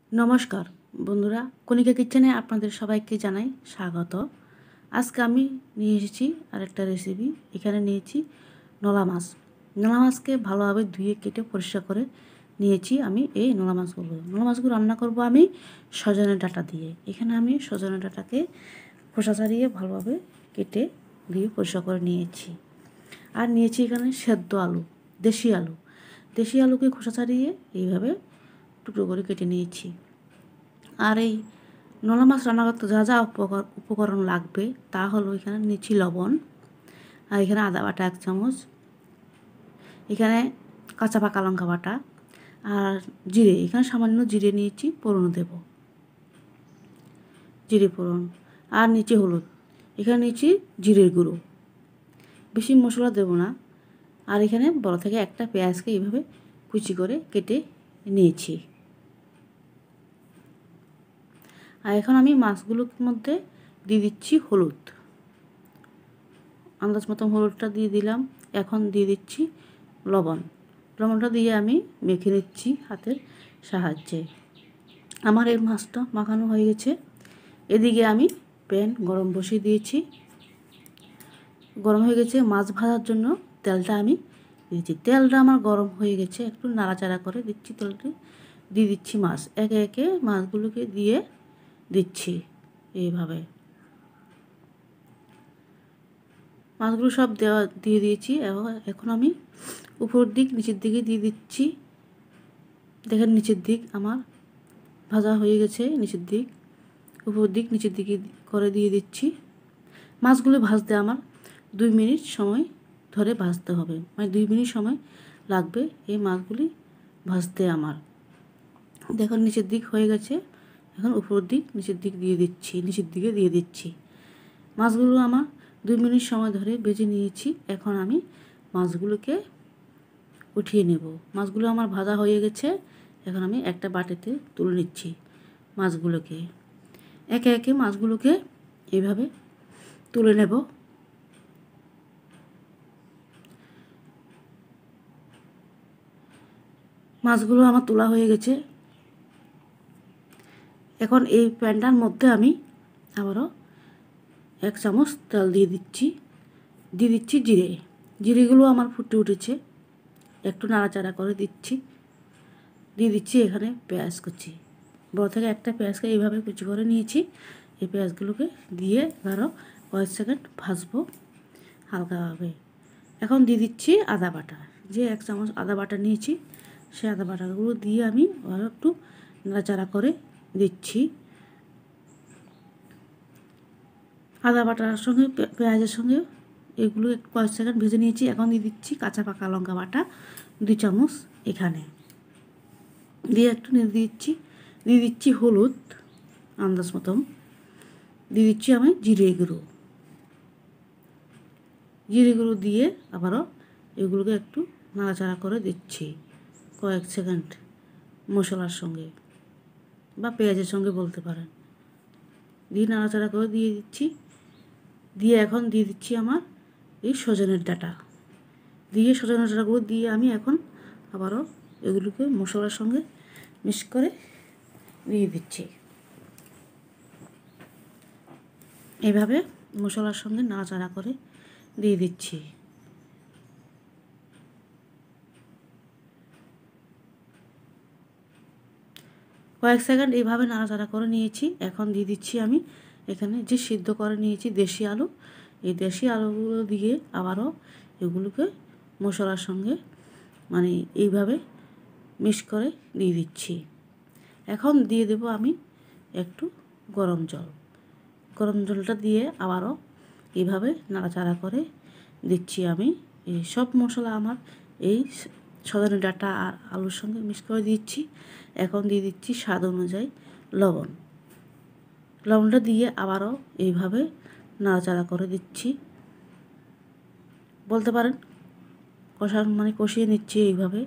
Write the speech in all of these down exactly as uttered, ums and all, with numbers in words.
নমস্কার বন্ধুরা, কণিকা কিচেনে আপনাদের সবাইকে জানাই স্বাগত। আজকে আমি নিয়ে এসেছি আরেকটা রেসিপি। এখানে নিয়েছি নোলা মাছ। নোলা মাছকে ভালোভাবে ধুয়ে কেটে পরিষ্কার করে নিয়েছি আমি এই নোলা মাছগুলো। নোলা মাছগুলো রান্না করব আমি সজনে ডাঁটা দিয়ে। এখানে আমি সজনে ডাঁটাকে খোসা ছাড়িয়ে ভালোভাবে কেটে ধুয়ে পরিষ্কার করে নিয়েছি। আর নিয়েছি এখানে সেদ্ধ আলু, দেশি আলু। দেশি আলুকে খোসা ছাড়িয়ে এইভাবে টুকরো করে কেটে নিয়েছি। আর এই নোলা মাছ রান্না করতে যা যা উপকর উপকরণ লাগবে তা হলো, এখানে নিচ্ছি লবণ, আর এখানে আদা বাটা এক চামচ, এখানে কাঁচা পাকা লঙ্কা বাটা, আর জিরে, এখানে সামান্য জিরে নিয়েছি, ফোড়ন দেব, জিরে ফোড়ন। আর নিচে হলুদ, এখানে নিচ্ছি জিরের গুঁড়ো, বেশি মশলা দেব না। আর এখানে বড় থেকে একটা পেঁয়াজকে এইভাবে কুচি করে কেটে নিয়েছি। আর এখন আমি মাছগুলোর মধ্যে দিয়ে দিচ্ছি হলুদ, আন্দাজ মতো হলুদটা দিয়ে দিলাম। এখন দিয়ে দিচ্ছি লবণ। লবণটা দিয়ে আমি মেখে নিচ্ছি হাতের সাহায্যে। আমার এই মাছটা মাখানো হয়ে গেছে। এদিকে আমি প্যান গরম বসিয়ে দিয়েছি। গরম হয়ে গেছে, মাছ ভাজার জন্য তেলটা আমি দিয়েছি। তেলটা আমার গরম হয়ে গেছে, একটু নাড়াচাড়া করে দিচ্ছি তেলটি, দিয়ে দিচ্ছি মাছ। একে একে মাছগুলোকে দিয়ে দিচ্ছি এইভাবে। মাছগুলো সব দেওয়া দিয়ে দিয়েছি। এখন আমি উপর দিক নিচের দিকে দিয়ে দিচ্ছি। দেখেন নিচের দিক আমার ভাজা হয়ে গেছে, নিচের দিক উপর দিক নিচের দিকে করে দিয়ে দিচ্ছি। মাছগুলো ভাজতে আমার দুই মিনিট সময় ধরে ভাজতে হবে, মানে দুই মিনিট সময় লাগবে এই মাছগুলি ভাজতে আমার। দেখুন নিচের দিক হয়ে গেছে, এখন উপর দিক নিচের দিক দিয়ে দিচ্ছি, নিচের দিকে দিয়ে দিচ্ছি। মাছগুলো আমার দুই মিনিট সময় ধরে ভেজে নিয়েছি। এখন আমি মাছগুলোকে উঠিয়ে নেব। মাছগুলো আমার ভাজা হয়ে গেছে। এখন আমি একটা বাটিতে তুলে নিচ্ছি মাছগুলোকে। একে একে মাছগুলোকে এইভাবে তুলে নেব। মাছগুলো আমার তোলা হয়ে গেছে। এখন এই প্যানটার মধ্যে আমি আবারও এক চামচ তেল দিয়ে দিচ্ছি, দিয়ে দিচ্ছি জিরে। জিরেগুলো আমার ফুটে উঠেছে, একটু নাড়াচাড়া করে দিচ্ছি। দিয়ে দিচ্ছি এখানে পেঁয়াজ কুচি। বড় থেকে একটা পেঁয়াজকে এইভাবে কুচি করে নিয়েছি। এই পেঁয়াজগুলোকে দিয়ে আরও কয়েক সেকেন্ড ভাজবো হালকাভাবে। এখন দিয়ে দিচ্ছি আদা বাটা। যে এক চামচ আদা বাটা নিয়েছি, সেই আদা বাটাগুলো দিয়ে আমি আরও একটু নাড়াচাড়া করে দিচ্ছি। আদা বাটার সঙ্গে পেঁয়াজের সঙ্গে এগুলো একটু কয়েক সেকেন্ড ভেজে নিয়েছি। এখন দিয়ে দিচ্ছি কাঁচা পাকা লঙ্কা বাটা দুই চামচ এখানে দিয়ে একটু নেড়ে দিচ্ছি। দিয়ে দিচ্ছি হলুদ আন্দাজ মতন, দিয়ে দিচ্ছি আমি জিরে গুঁড়ো। জিরে গুঁড়ো দিয়ে আবারও এগুলোকে একটু নাড়াচাড়া করে দিচ্ছি কয়েক সেকেন্ড মশলার সঙ্গে বা পেঁয়াজের সঙ্গে বলতে পারেন। দিয়ে নাড়াচাড়া করে দিয়ে দিচ্ছি। দিয়ে এখন দিয়ে দিচ্ছি আমার এই সজনের ডাঁটা। দিয়ে সজনের ডাঁটাগুলো দিয়ে আমি এখন আবারও এগুলোকে মশলার সঙ্গে মিক্স করে দিয়ে দিচ্ছি। এইভাবে মশলার সঙ্গে নাড়াচাড়া করে দিয়ে দিচ্ছি। কয়েক সেকেন্ড এইভাবে নাড়াচাড়া করে নিয়েছি। এখন দিয়ে দিচ্ছি আমি এখানে যে সিদ্ধ করে নিয়েছি দেশি আলু। এই দেশি আলুগুলো দিয়ে আবারও এগুলোকে মশলার সঙ্গে মানে এইভাবে মিক্স করে দিয়ে দিচ্ছি। এখন দিয়ে দেব আমি একটু গরম জল। গরম জলটা দিয়ে আবারও এইভাবে নাড়াচাড়া করে দিচ্ছি আমি। এই সব মশলা আমার এই সজনে ডাঁটা আর আলুর সঙ্গে মিক্স করে দিচ্ছি। এখন দিয়ে দিচ্ছি স্বাদ অনুযায়ী লবণ। লবণটা দিয়ে আবারও এইভাবে নাড়াচাড়া করে দিচ্ছি, বলতে পারেন কষা মানে কষিয়ে নিচ্ছি। এইভাবে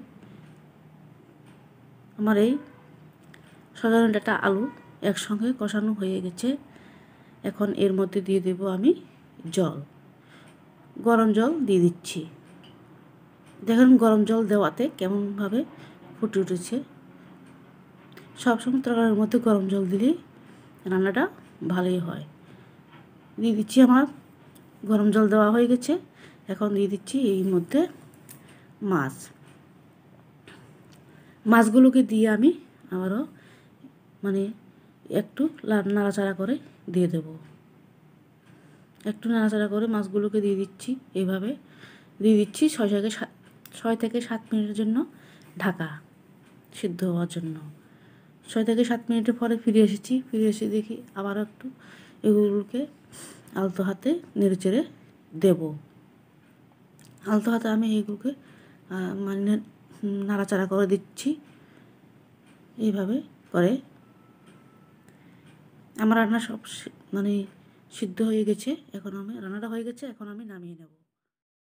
আমার এই সজনে ডাঁটা আলু একসঙ্গে কষানো হয়ে গেছে। এখন এর মধ্যে দিয়ে দেব আমি জল, গরম জল দিয়ে দিচ্ছি। দেখুন গরম জল দেওয়াতে কেমনভাবে ফুটে উঠেছে। সবসময় তরকারির মধ্যে গরম জল দিলেই রান্নাটা ভালোই হয়। দিয়ে দিচ্ছি, আমার গরম জল দেওয়া হয়ে গেছে। এখন দিয়ে দিচ্ছি এই মধ্যে মাছ। মাছগুলোকে দিয়ে আমি আবারও মানে একটু নাড়াচাড়া করে দিয়ে দেব। একটু নাড়াচাড়া করে মাছগুলোকে দিয়ে দিচ্ছি। এইভাবে দিয়ে দিচ্ছি ছয় থেকে সাত ছয় থেকে সাত মিনিটের জন্য ঢাকা সিদ্ধ হওয়ার জন্য। ছয় থেকে সাত মিনিটের পরে ফিরে এসেছি। ফিরে এসে দেখি আবারও একটু এগুলোকে আলতো হাতে নেড়ে চেড়ে দেবো। আলতো হাতে আমি এইগুলোকে মানে নাড়াচাড়া করে দিচ্ছি। এইভাবে করে আমার রান্না সব মানে সিদ্ধ হয়ে গেছে। এখন আমি রান্নাটা হয়ে গেছে, এখন আমি নামিয়ে নেব।